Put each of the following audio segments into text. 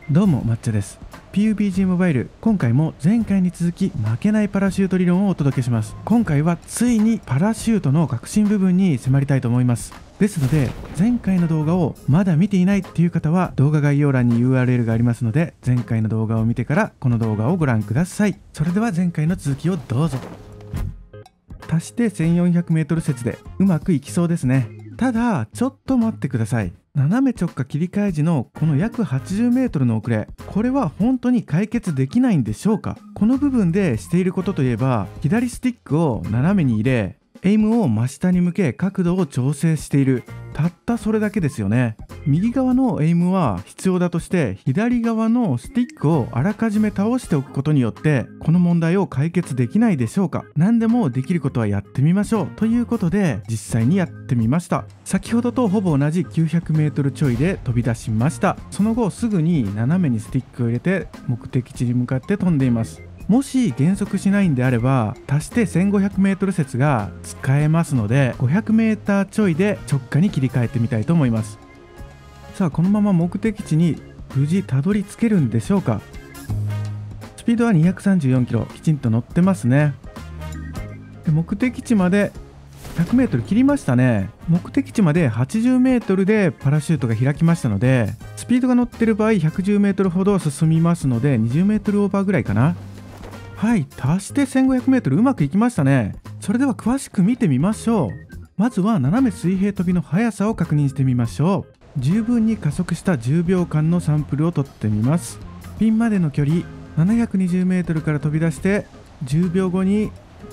どうも抹茶です。 PUBG モバイル、今回も前回に続き負けないパラシュート理論をお届けします。今回はついにパラシュートの核心部分に迫りたいと思います。ですので前回の動画をまだ見ていないっていう方は動画概要欄に URL がありますので、前回の動画を見てからこの動画をご覧ください。それでは前回の続きをどうぞ。足して 1400m 説でうまくいきそうですね。ただちょっと待ってください。斜め直下切り替え時のこの約 80m の遅れ、これは本当に解決できないんでしょうか。この部分でしていることといえば、左スティックを斜めに入れ、エイムを真下に向け角度を調整している、たったそれだけですよね。右側のエイムは必要だとして、左側のスティックをあらかじめ倒しておくことによってこの問題を解決できないでしょうか。何でもできることはやってみましょうということで実際にやってみました。先ほどとほぼ同じ 900m ちょいで飛び出しました。その後すぐに斜めにスティックを入れて目的地に向かって飛んでいます。もし減速しないんであれば足して 1500m 説が使えますので、 500m ちょいで直下に切り替えてみたいと思います。さあこのまま目的地に無事たどり着けるんでしょうか。スピードは 234km きちんと乗ってますね。で目的地まで 100m 切りましたね。目的地まで 80m でパラシュートが開きましたので、スピードが乗ってる場合 110m ほど進みますので 20m オーバーぐらいかな。はい、足して 1500m うまくいきましたね。それでは詳しく見てみましょう。まずは斜め水平跳びの速さを確認してみましょう。十分に加速した10秒間のサンプルを取ってみます。ピンまでの距離 720m から飛び出して10秒後に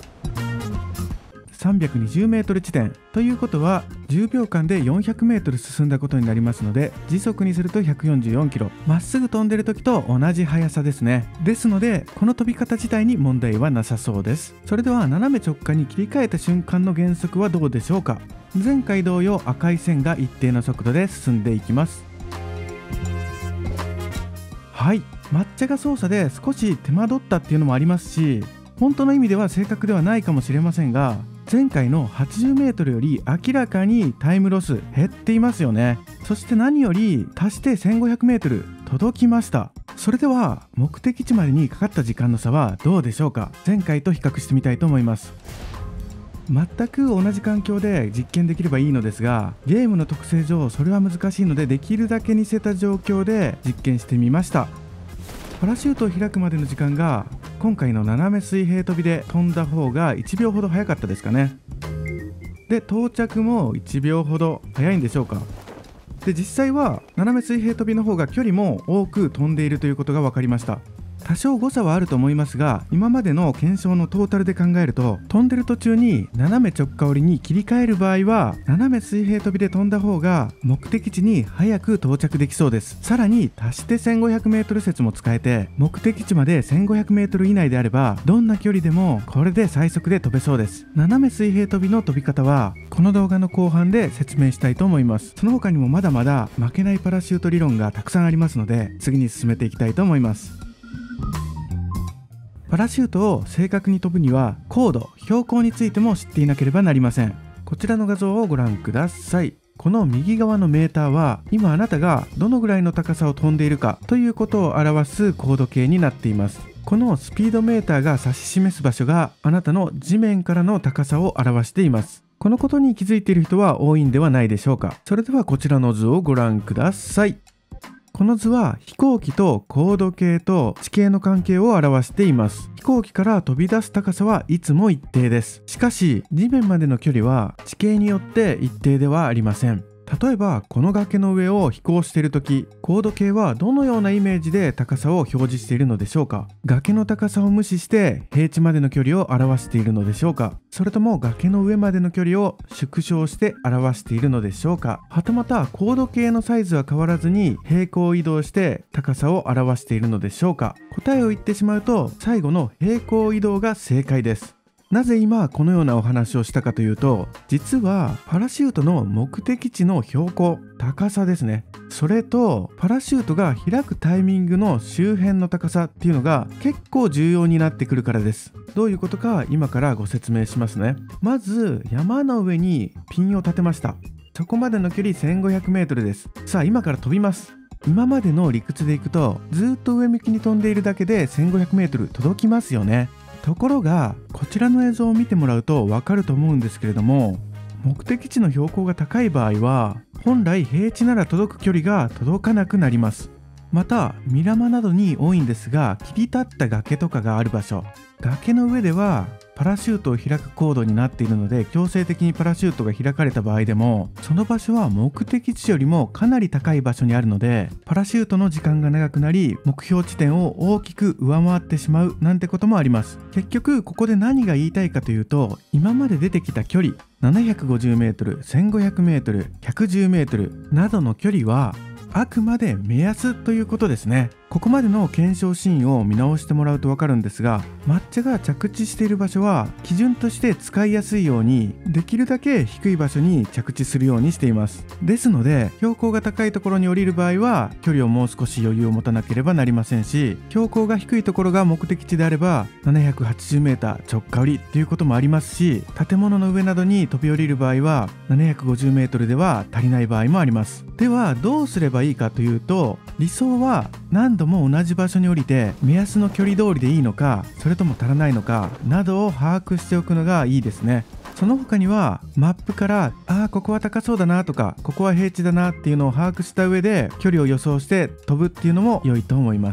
320m 地点ということは10秒間で 400m 進んだことになりますので、時速にすると 144km、 まっすぐ飛んでる時と同じ速さですね。ですのでこの飛び方自体に問題はなさそうです。それでは斜め直下に切り替えた瞬間の減速はどうでしょうか。前回同様赤い線が一定の速度で進んでいきます。はい、抹茶が操作で少し手間取ったっていうのもありますし、本当の意味では正確ではないかもしれませんが、前回の 80m より明らかにタイムロス減っていますよね。そして何より足して 1500m 届きました。それでは目的地までにかかった時間の差はどうでしょうか。前回と比較してみたいと思います。全く同じ環境で実験できればいいのですが、ゲームの特性上それは難しいので、できるだけ似せた状況で実験してみました。パラシュートを開くまでの時間が今回の斜め水平跳びで飛んだ方が1秒ほど早かったですかね。で到着も1秒ほど早いんでしょうか。で実際は斜め水平跳びの方が距離も多く飛んでいるということが分かりました。多少誤差はあると思いますが、今までの検証のトータルで考えると、飛んでる途中に斜め直下降りに切り替える場合は斜め水平跳びで飛んだ方が目的地に早く到着できそうです。さらに足して 1500m 説も使えて、目的地まで 1500m 以内であればどんな距離でもこれで最速で飛べそうです。斜め水平跳びの飛び方はこの動画の後半で説明したいと思います。その他にもまだまだ負けないパラシュート理論がたくさんありますので、次に進めていきたいと思います。パラシュートを正確に飛ぶには高度、標高についても知っていなければなりません。こちらの画像をご覧ください。この右側のメーターは今あなたがどのぐらいの高さを飛んでいるかということを表す高度計になっています。このスピードメーターが指し示す場所があなたの地面からの高さを表しています。このことに気づいている人は多いんではないでしょうか。それではこちらの図をご覧ください。この図は飛行機と高度計と地形の関係を表しています。飛行機から飛び出す高さはいつも一定です。しかし地面までの距離は地形によって一定ではありません。例えばこの崖の上を飛行しているとき、高度計はどのようなイメージで高さを表示しているのでしょうか。崖の高さを無視して平地までの距離を表しているのでしょうか。それとも崖の上までの距離を縮小して表しているのでしょうか。はたまた高度計のサイズは変わらずに平行移動して高さを表しているのでしょうか。答えを言ってしまうと最後の平行移動が正解です。なぜ今このようなお話をしたかというと、実はパラシュートの目的地の標高、高さですね。それとパラシュートが開くタイミングの周辺の高さっていうのが結構重要になってくるからです。どういうことか今からご説明しますね。まず山の上にピンを立てました。そこまでの距離 1500m です。さあ今から飛びます。 今までの理屈でいくとずっと上向きに飛んでいるだけで 1500m 届きますよね。ところがこちらの映像を見てもらうとわかると思うんですけれども、目的地の標高が高い場合は本来平地なら届く距離が届かなくなります。またミラマなどに多いんですが、切り立った崖とかがある場所、崖の上ではパラシュートを開くコードになっているので、強制的にパラシュートが開かれた場合でもその場所は目的地よりもかなり高い場所にあるので、パラシュートの時間が長くなり目標地点を大きく上回ってしまうなんてこともあります。結局ここで何が言いたいかというと、今まで出てきた距離 750m、1500m、110m などの距離はあくまで目安ということですね。ここまでの検証シーンを見直してもらうと分かるんですが、抹茶が着地している場所は基準として使いやすいようにできるだけ低い場所に着地するようにしています。ですので標高が高いところに降りる場合は距離をもう少し余裕を持たなければなりませんし、標高が低いところが目的地であれば 780m 直下降りということもありますし、建物の上などに飛び降りる場合は 750m では足りない場合もあります。ではどうすればいいかというと、理想は何度も同じ場所に降りて目安の距離通りでいいのか、それとも足らないのかなどを把握しておくのがいいですね。その他にはマップからここは高そうだなとか、ここは平地だなっていうのを把握した上で距離を予想して飛ぶっていうのも良いと思います。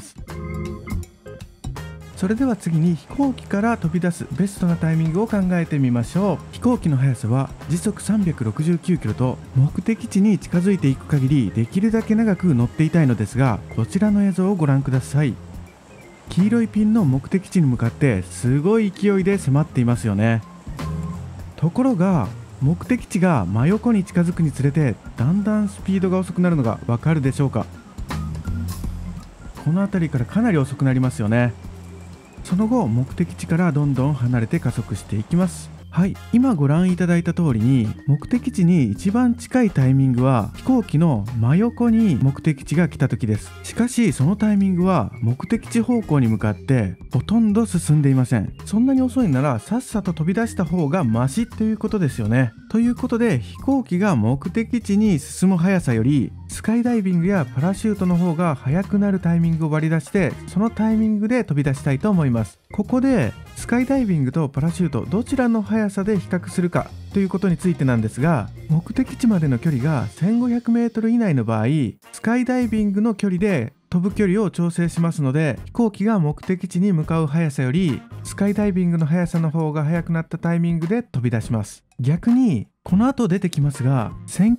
それでは次に飛行機から飛び出すベストなタイミングを考えてみましょう。飛行機の速さは時速369キロと目的地に近づいていく限りできるだけ長く乗っていたいのですが、こちらの映像をご覧ください。黄色いピンの目的地に向かってすごい勢いで迫っていますよね。ところが目的地が真横に近づくにつれてだんだんスピードが遅くなるのがわかるでしょうか。この辺りからかなり遅くなりますよね。その後目的地からどんどん離れて加速していきます。はい、今ご覧いただいた通りに目的地に一番近いタイミングは飛行機の真横に目的地が来た時です。しかしそのタイミングは目的地方向に向かってほとんど進んでいません。そんなに遅いならさっさと飛び出した方がマシということですよね。ということで飛行機が目的地に進む速さよりスカイダイビングやパラシュートの方が速くなるタイミングを割り出して、そのタイミングで飛び出したいと思います。ここでスカイダイビングとパラシュートどちらの速さで比較するかということについてなんですが、目的地までの距離が 1500m 以内の場合、スカイダイビングの距離で飛ぶ距離を調整しますので、飛行機が目的地に向かう速さよりスカイダイビングの速さの方が速くなったタイミングで飛び出します。逆にこの後出てきますが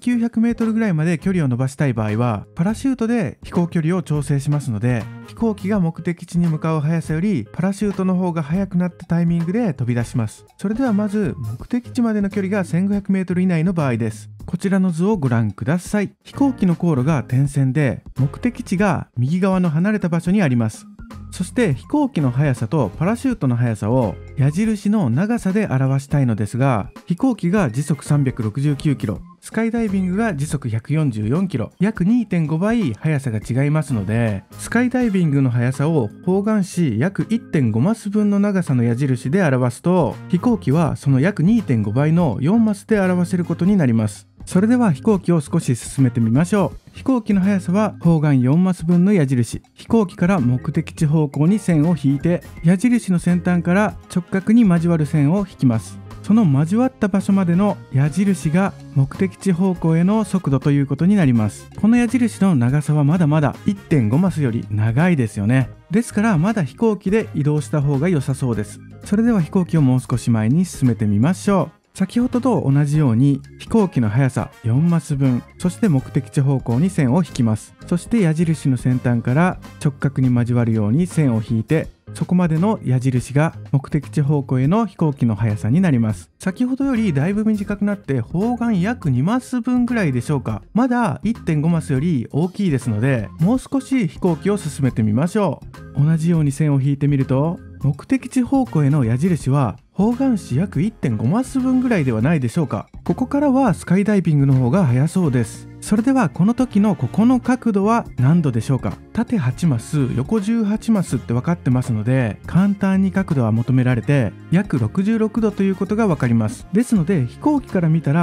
1900m ぐらいまで距離を伸ばしたい場合はパラシュートで飛行距離を調整しますので、飛行機が目的地に向かう速さよりパラシュートの方が速くなったタイミングで飛び出します。それではまず目的地までの距離が 1500m 以内の場合です。こちらの図をご覧ください。飛行機の航路が点線で目的地が右側の離れた場所にあります。そして飛行機の速さとパラシュートの速さを矢印の長さで表したいのですが、飛行機が時速369キロ、スカイダイビングが時速144キロ、約 2.5 倍速さが違いますので、スカイダイビングの速さを方眼紙約 1.5 マス分の長さの矢印で表すと、飛行機はその約 2.5 倍の4マスで表せることになります。それでは飛行機を少し進めてみましょう。飛行機の速さは方眼4マス分の矢印、飛行機から目的地方向に線を引いて矢印の先端から直角に交わる線を引きます。その交わった場所までの矢印が目的地方向への速度ということになります。この矢印の長さはまだまだ 1.5 マスより長いですよね。ですからまだ飛行機で移動した方が良さそうです。それでは飛行機をもう少し前に進めてみましょう。先ほどと同じように飛行機の速さ4マス分、そして目的地方向に線を引きます。そして矢印の先端から直角に交わるように線を引いて、そこまでの矢印が目的地方向への飛行機の速さになります。先ほどよりだいぶ短くなって方眼約2マス分ぐらいでしょうか。まだ 1.5 マスより大きいですので、もう少し飛行機を進めてみましょう。同じように線を引いてみると、目的地方向への矢印は方眼紙約 1.5 マス分ぐらいではないでしょうか。ここからはスカイダイビングの方が速そうです。それではこの時のここの角度は何度でしょうか。縦8マス横18マスって分かってますので、簡単に角度は求められて約66度ということが分かります。ですので飛行機から見たら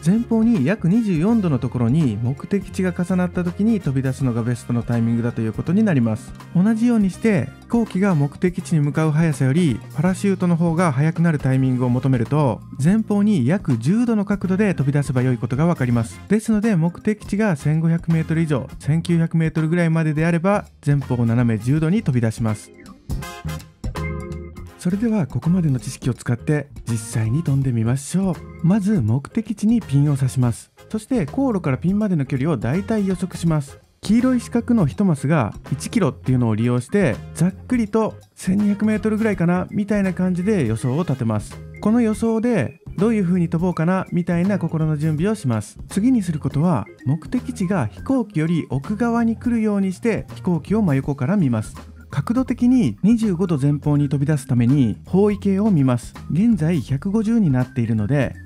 前方に約24度のところに目的地が重なった時に飛び出すのがベストのタイミングだということになります。同じようにして飛行機が目的地に向かう速さよりパラシュートの方が速くなるタイミングを求めると、前方に約10度の角度で飛び出せば良いことがわかります。ですので目的地が 1500m 以上 1900m ぐらいまでであれば前方斜め10度に飛び出します。それではここまでの知識を使って実際に飛んでみましょう。まず目的地にピンを刺します。そして航路からピンまでの距離をだいたい予測します。黄色い四角の1マスが1キロっていうのを利用してざっくりと 1200m ぐらいかなみたいな感じで予想を立てます。この予想でどういう風に飛ぼうかなみたいな心の準備をします。次にすることは目的地が飛行機より奥側に来るようにして飛行機を真横から見ます。角度的に25度前方に飛び出すために方位計を見ます。現在150になっているので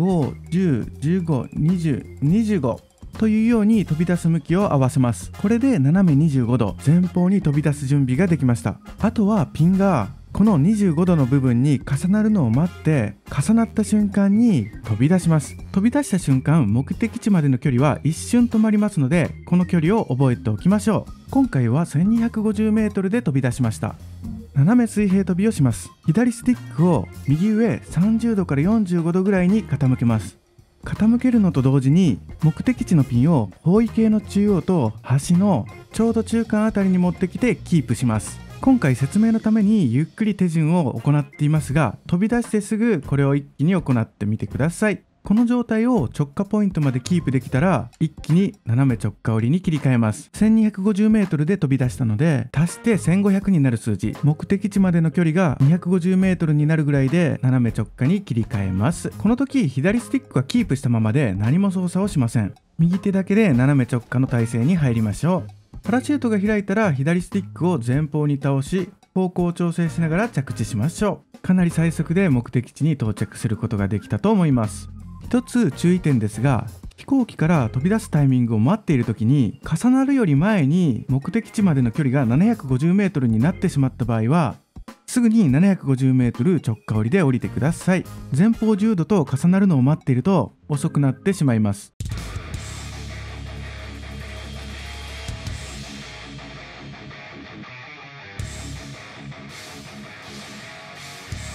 5、10、15、20、25というように飛び出す向きを合わせます。これで斜め25度前方に飛び出す準備ができました。あとはピンがこの25度の部分に重なるのを待って重なった瞬間に飛び出します。飛び出した瞬間目的地までの距離は一瞬止まりますのでこの距離を覚えておきましょう。今回は 1250m で飛び出しました。斜め水平飛びをします。左スティックを右上30度から45度ぐらいに傾けます。傾けるのと同時に目的地のピンを方位計の中央と端のちょうど中間あたりに持ってきてキープします。今回説明のためにゆっくり手順を行っていますが、飛び出してすぐこれを一気に行ってみてください。この状態を直下ポイントまでキープできたら一気に斜め直下折りに切り替えます。 1250m で飛び出したので足して1500になる数字、目的地までの距離が 250m になるぐらいで斜め直下に切り替えます。この時左スティックはキープしたままで何も操作をしません。右手だけで斜め直下の体勢に入りましょう。パラシュートが開いたら左スティックを前方に倒し方向を調整しながら着地しましょう。かなり最速で目的地に到着することができたと思います。一つ注意点ですが、飛行機から飛び出すタイミングを待っている時に重なるより前に目的地までの距離が 750m になってしまった場合はすぐに 750m 直下降りで降りてください。前方10度と重なるのを待っていると遅くなってしまいます。